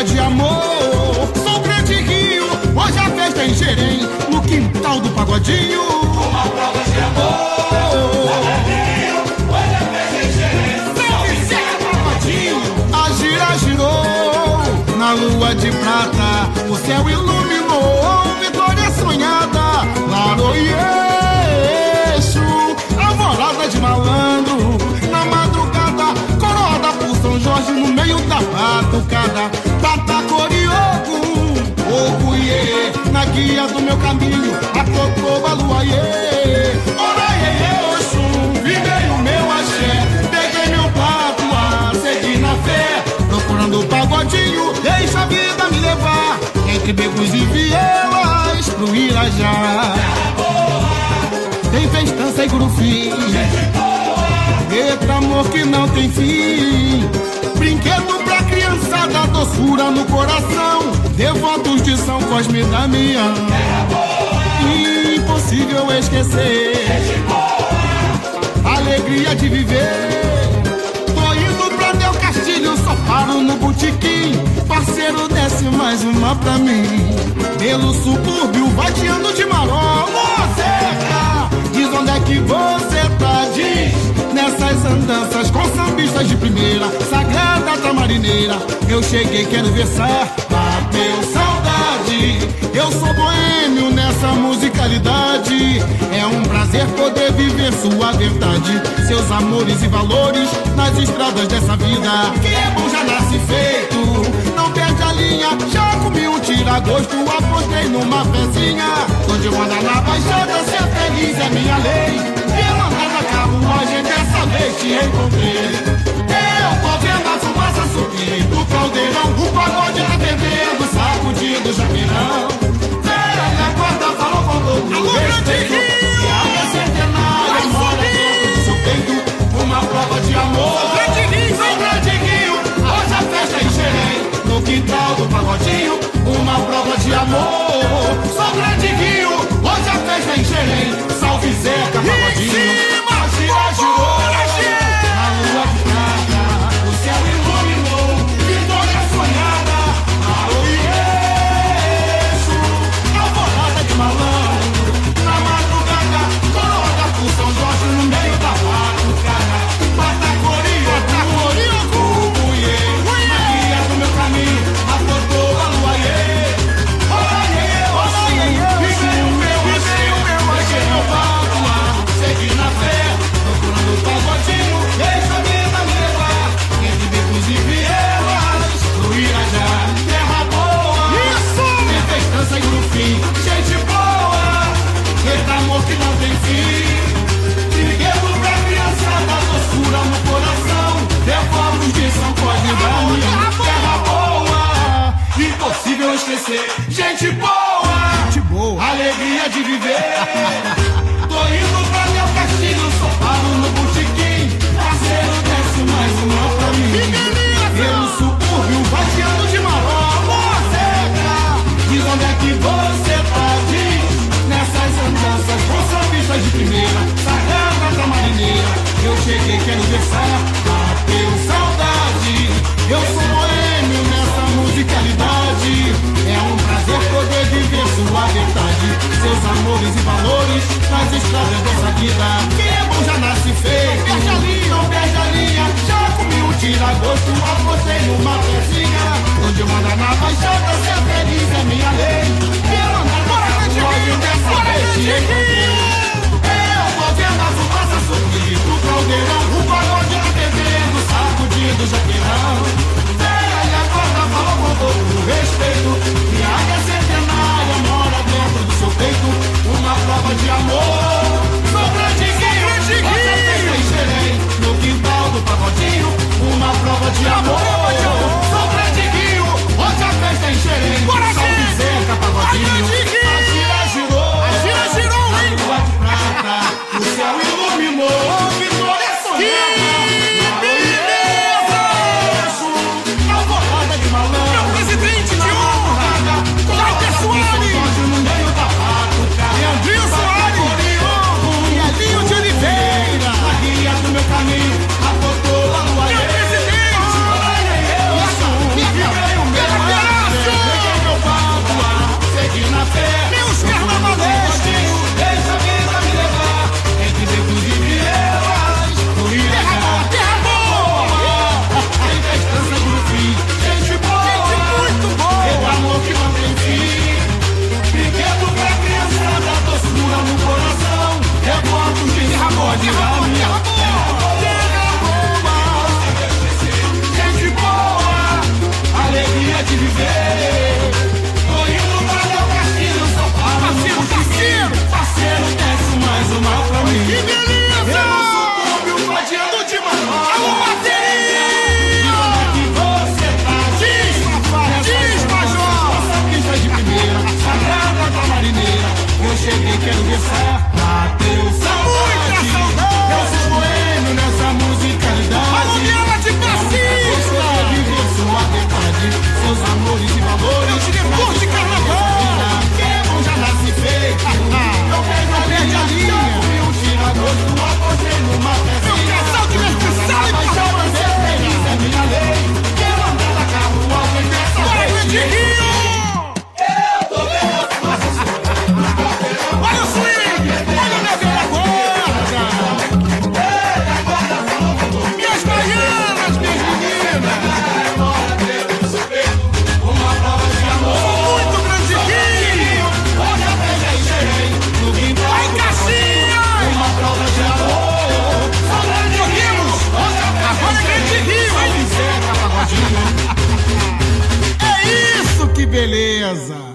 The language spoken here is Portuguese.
de amor. Sou grande rio, hoje a festa em Xerém, no quintal do pagodinho. Uma prova de amor. Sou grande rio, hoje a festa em Xerém. Salve Zeca Pagodinho. A gira girou na lua de prata, o céu iluminou, vitória sonhada. Laroie, alvorada de malandro, na madrugada, coroada por São Jorge no meio da batucada. Patacorioco, ocuiê, na guia do meu caminho, a Cocoba Luaiê. Oraiê, Oxum, vivei o meu axé, peguei meu patuá, segui na fé, procurando o pagodinho, deixa a vida me levar, entre becos e vielas, pro Irajá. Tem festança e grufi, eita amor que não tem fim. Brinquedo pra criançada, doçura no coração, devotos de São Cosme e Damião. Impossível esquecer, alegria de viver. Tô indo pra Del Castilho, só paro no botequim. Parceiro, desce mais uma pra mim. Pelo subúrbio, vadeando de marola. Zeca, diz onde é que você tá, diz. Nessas andanças com sambistas de primeira, sagrada tamarineira, eu cheguei, quero versar, bateu saudade. Eu sou boêmio nessa musicalidade, é um prazer poder viver sua verdade, seus amores e valores nas estradas dessa vida. Que é bom já nasce feito, não perde a linha. Já comi um tira-gosto, apostei numa pezinha. Onde eu ando na baixada, ser feliz é minha lei. Pela nada carruagem, dessa vez te encontrei. Eu tô vendo a fumaça subir do caldeirão, o pagode tá bebendo, sacudindo o jaqueirão. Velha guarda falou com todo respeito, e a minha centenária mora dentro do seu peito. Uma prova de amor, sou grande rio, hoje a festa em Xerém, no quintal do pagodinho. Uma prova de amor, sou grande rio, hoje a festa em Xerém. Salve Zeca Pagodinho. A gira girou na lua de prata, o céu iluminou, vitória sonhada. Aoieixo, alvorada de malandro, na madrugada, coroada por São Jorge no meio da batucada. Patacorioco, uiê, na guia do meu caminho, a Cocoba Luaiê. Oraiê, Oxum, vive o meu axé, deixei meu patuá, segui na fé, procurando o pagodinho, deixa a vida me levar, entre becos e vielas, pro Irajá. Terra boa, tem festança e grufi, gente boa, eita amor que não tem fim. Brinquedo pra criançada, doçura no coração, devotos de São Cosme e Damião. Terra boa, impossível esquecer, gente boa, alegria de viver. Tô indo pra Del Castilho, só paro no botequim. Parceiro, desce mais uma pra mim. Pelo subúrbio, vadeando de marola. Zeca, diz onde é que você tá, diz. Nessas andanças com sambistas de primeira, sagrada tamarineira, eu cheguei, quero versar, bateu saudade. Eu sou boêmio nessa musicalidade, é um prazer poder viver sua verdade, seus amores e valores nas estradas dessa vida. Que é bom já nasce feito, não perde a linha. Já comi um tira-gosto, apostei numa pezinha. Onde eu ando na baixada, ser feliz é minha lei. Pela nada carruagem, dessa vez te encontrei. Eu tô vendo a fumaça subir do caldeirão, o pagode tá bebendo, sacudindo o jaqueirão. Velha guarda falou com todo respeito, e a minha centenária mora dentro do seu peito. Uma prova de amor, sou grande rio, hoje a festa em Xerém, no quintal do pagodinho. Uma prova de amor, sou grande rio, hoje a festa em Xerém. Salve Zeca Pagodinho. A gira girou na lua de prata, o céu iluminou, vitória sonhada. Alvorada de malandro, meu presidente de honra, Cláudio Soares, no meio da batucada. Leandrinho Soares e Elinho de Oliveira, na guia do meu caminho, a Cocoba Luaiê. Meu presidente, beleza.